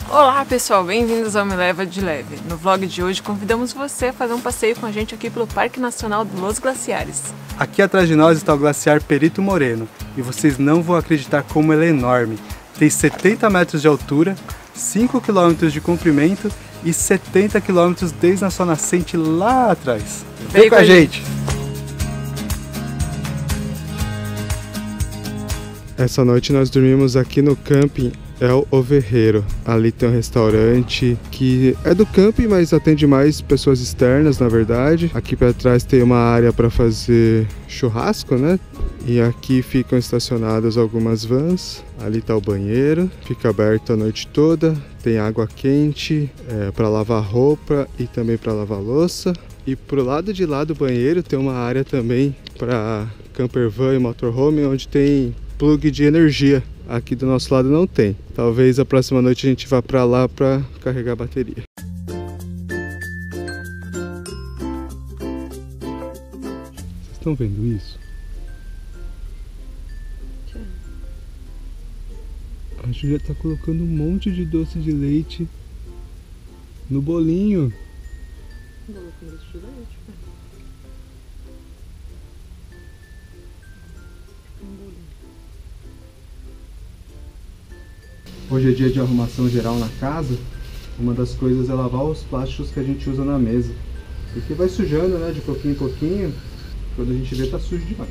Olá pessoal, bem-vindos ao Me Leva de Leve. No vlog de hoje convidamos você a fazer um passeio com a gente aqui pelo Parque Nacional dos Glaciares. Aqui atrás de nós está o glaciar Perito Moreno e vocês não vão acreditar como ele é enorme. Tem 70 metros de altura, 5 km de comprimento e 70 km desde a sua nascente lá atrás. Vem com a gente! Essa noite nós dormimos aqui no camping El Ovejeiro. Ali tem um restaurante que é do camping, mas atende mais pessoas externas, na verdade. Aqui para trás tem uma área para fazer churrasco, né? E aqui ficam estacionadas algumas vans. Ali tá o banheiro, fica aberto a noite toda. Tem água quente para lavar roupa e também para lavar louça. E pro lado de lá do banheiro tem uma área também para camper van e motorhome, onde tem plug de energia. Aqui do nosso lado não tem. Talvez a próxima noite a gente vá para lá para carregar a bateria. Vocês estão vendo isso? A Júlia tá colocando um monte de doce de leite no bolinho. Bolo com doce de leite, Hoje é dia de arrumação geral na casa. Uma das coisas é lavar os plásticos que a gente usa na mesa. Porque vai sujando, né, de pouquinho em pouquinho. Quando a gente vê, tá sujo demais.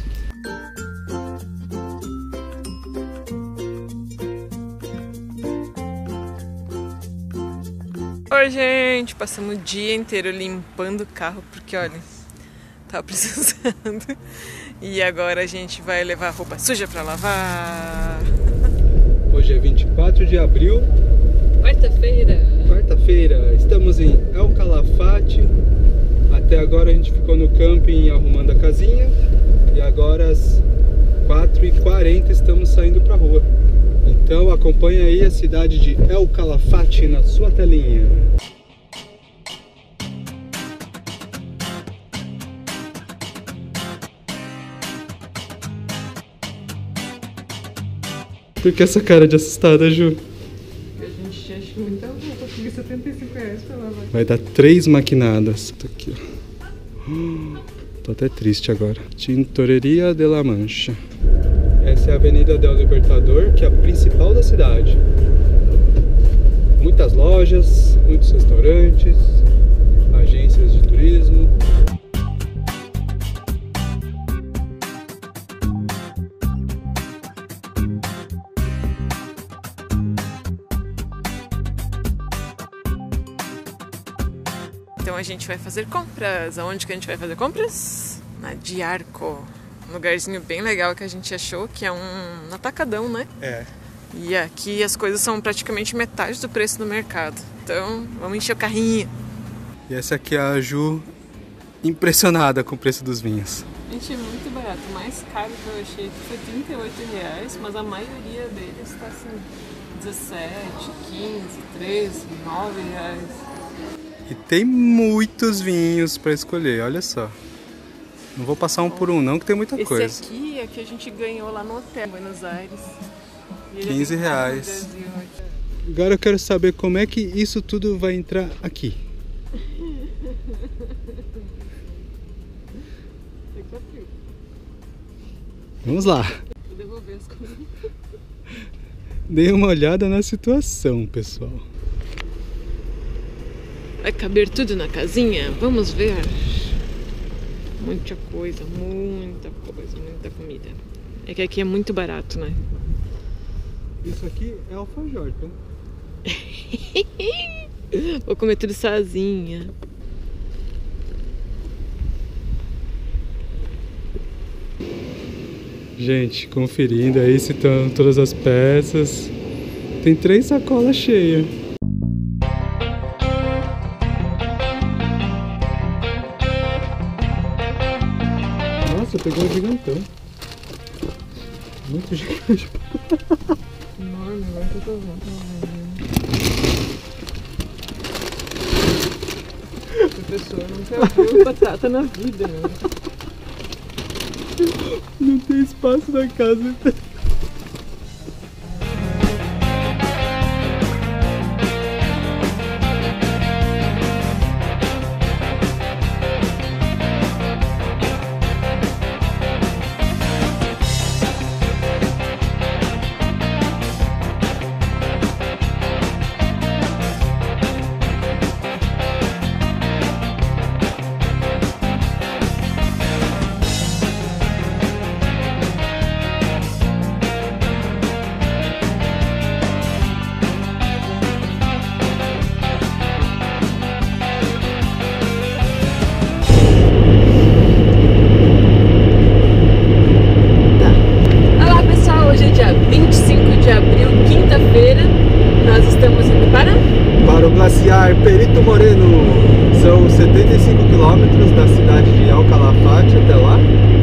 Oi gente, passamos o dia inteiro limpando o carro porque olha, tava precisando. E agora a gente vai levar a roupa suja pra lavar. Hoje é 24 de abril. Quarta-feira. Estamos em El Calafate. Até agora a gente ficou no camping arrumando a casinha. E agora às 4h40 estamos saindo pra rua. Então acompanha aí a cidade de El Calafate na sua telinha. Por que essa cara de assustada, Ju? Porque a gente acha muita roupa, porque R$75 pra lavar. Vai dar 3 maquinadas. Tá aqui, ó. Tô até triste agora. Tintoreria de la Mancha. Essa é a Avenida del Libertador, que é a principal da cidade. Muitas lojas, muitos restaurantes, agências de turismo. Então a gente vai fazer compras. Aonde que a gente vai fazer compras? Na Diarco. Um lugarzinho bem legal que a gente achou, que é um atacadão, né? É. E aqui as coisas são praticamente metade do preço do mercado. Então vamos encher o carrinho. E essa aqui é a Ju, impressionada com o preço dos vinhos. Gente, é muito barato. O mais caro que eu achei aqui foi R$38, mas a maioria deles está assim, 17, 15, 13, R$9. E tem muitos vinhos para escolher, olha só. Não vou passar um por um não, que tem muita coisa. Esse aqui é que a gente ganhou lá no hotel em Buenos Aires. R$15. Agora eu quero saber como é que isso tudo vai entrar aqui. Vamos lá. Vou devolver as coisas. Dê uma olhada na situação, pessoal. Vai caber tudo na casinha? Vamos ver. Muita coisa, muita comida. É que aqui é muito barato, né? Isso aqui é alfajor, tá? Vou comer tudo sozinha. Gente, conferindo aí se estão todas as peças. Tem 3 sacolas cheias. Nossa, pegou um gigantão. Muito gigante. Enorme, agora que eu tô vendo. A pessoa nunca viu batata na vida, né? Não tem espaço na casa. Glaciar Perito Moreno. São 75 quilômetros da cidade de El Calafate até lá.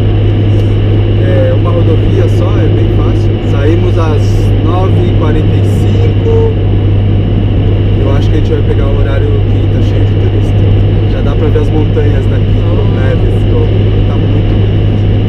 É uma rodovia só, é bem fácil. Saímos às 9h45. Eu acho que a gente vai pegar o horário que tá cheio de turista. Já dá pra ver as montanhas daqui com neves. Tá muito bonito.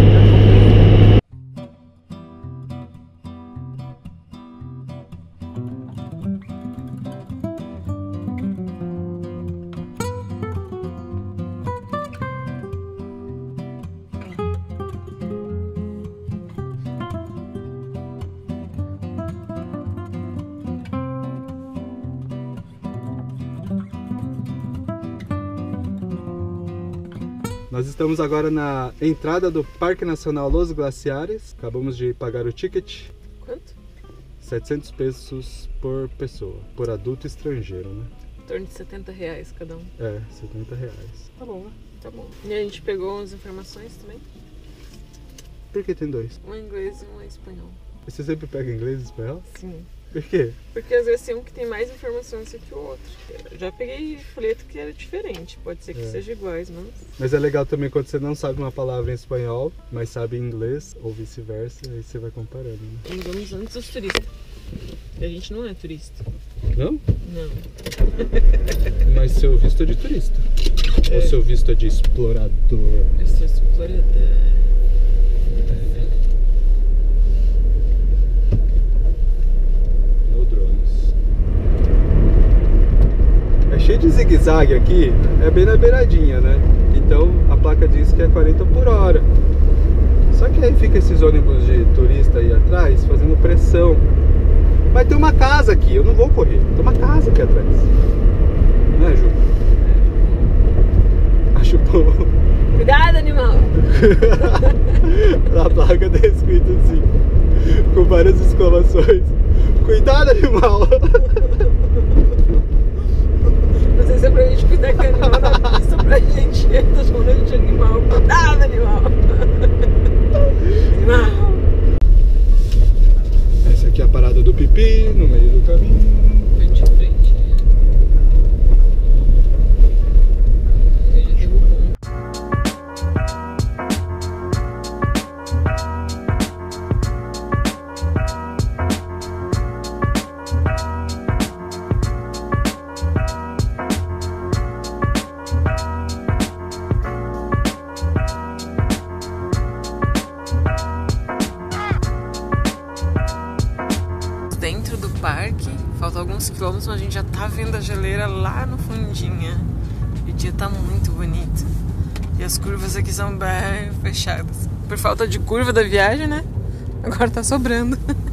Nós estamos agora na entrada do Parque Nacional Los Glaciares. Acabamos de pagar o ticket. Quanto? 700 pesos por pessoa, por adulto estrangeiro, né? Em torno de 70 reais cada um. É, 70 reais. Tá bom, né? Tá bom. E a gente pegou umas informações também. Por que tem dois? Um em inglês e um em espanhol. E você sempre pega inglês e espanhol? Sim. Por quê? Porque às vezes tem um que tem mais informações do que o outro. Eu já peguei folheto que era diferente. Pode ser que seja iguais, Mas é legal também quando você não sabe uma palavra em espanhol, mas sabe em inglês, ou vice-versa, aí você vai comparando, né? E vamos antes dos turistas. A gente não é turista. Não? Não. Mas seu visto é de turista. Ou seu visto é de explorador? Eu sou explorador. Cheio de zigue-zague aqui, é bem na beiradinha, né? Então a placa diz que é 40 por hora. Só que aí fica esses ônibus de turista aí atrás fazendo pressão. Mas tem uma casa aqui, eu não vou correr. Tem uma casa aqui atrás. Né, Ju? Acho bom. Cuidado, animal! A placa tá escrito assim, com várias exclamações. Cuidado, animal! Não sei se é pra gente cuidar que animal na pista, pra gente. Tô chamando de animal. Cuidado, animal! Animal! Essa aqui é a parada do Pipi, no meio do caminho. Frente a frente. Ele derrubou. Dentro do parque, faltam alguns quilômetros, mas a gente já tá vendo a geleira lá no fundinho. E o dia tá muito bonito. E as curvas aqui são bem fechadas. Por falta de curva da viagem, né? Agora tá sobrando.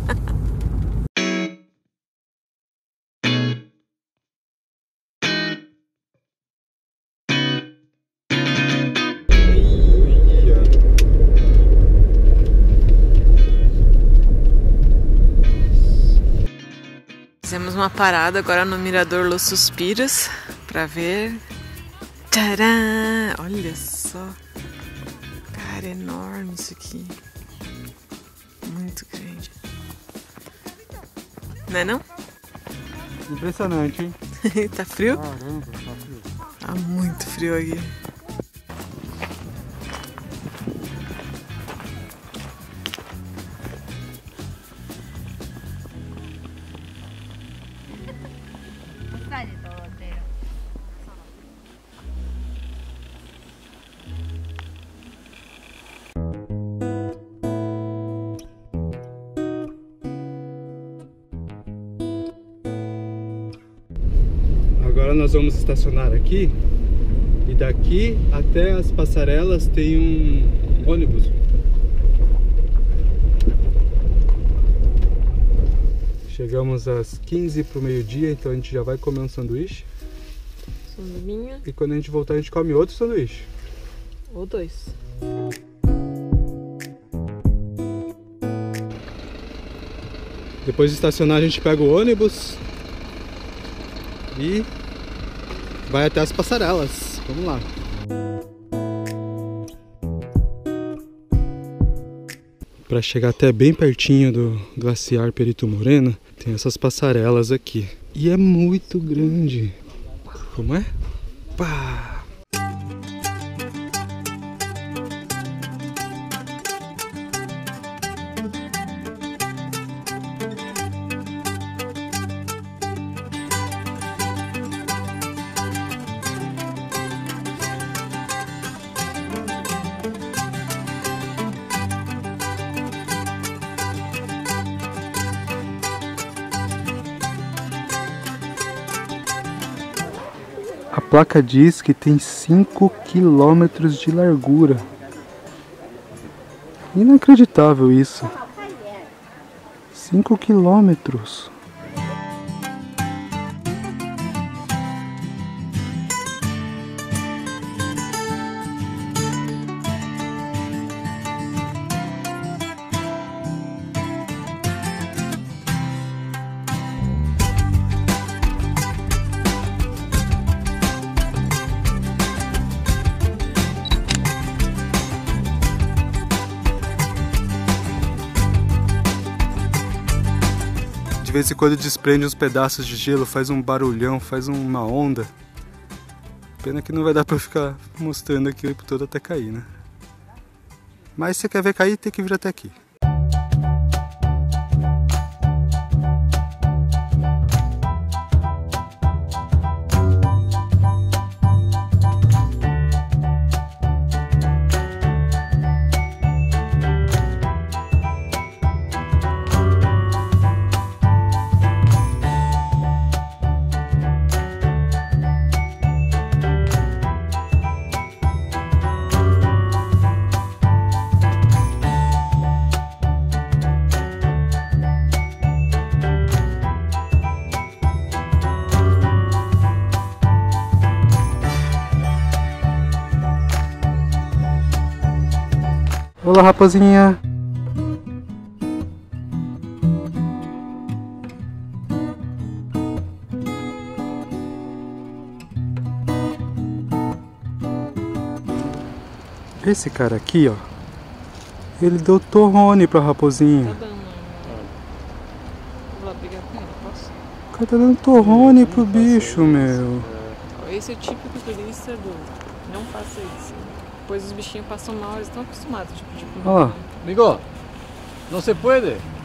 Fizemos uma parada agora no Mirador Los Suspiros pra ver. Tcharam! Olha só, cara, enorme isso aqui, muito grande, não é não? Impressionante, hein? Tá frio? Caramba, tá frio. Tá muito frio aqui. Agora nós vamos estacionar aqui e daqui até as passarelas tem um ônibus. Chegamos às 15 para o meio-dia, então a gente já vai comer um sanduíche. Sanduinha. E quando a gente voltar a gente come outro sanduíche. Ou dois. Depois de estacionar a gente pega o ônibus e vai até as passarelas. Vamos lá. Para chegar até bem pertinho do Glaciar Perito Moreno, tem essas passarelas aqui. E é muito grande. Como é? Pá! A placa diz que tem 5 quilômetros de largura. Inacreditável isso. 5 quilômetros. De vez em quando desprende uns pedaços de gelo, faz um barulhão, faz uma onda. Pena que não vai dar pra ficar mostrando aqui o tempo todo até cair, né? Mas se você quer ver cair, tem que vir até aqui. Olá, rapazinha! Esse cara aqui, ó, ele deu torrone pra raposinha. Tá dando. Vou lá brigar com ele, posso? O cara tá dando torrone pro bicho, meu. Esse é o típico turista do não faça isso. Depois os bichinhos passam mal, eles estão acostumados, tipo, Olha lá. Amigo, não se puede.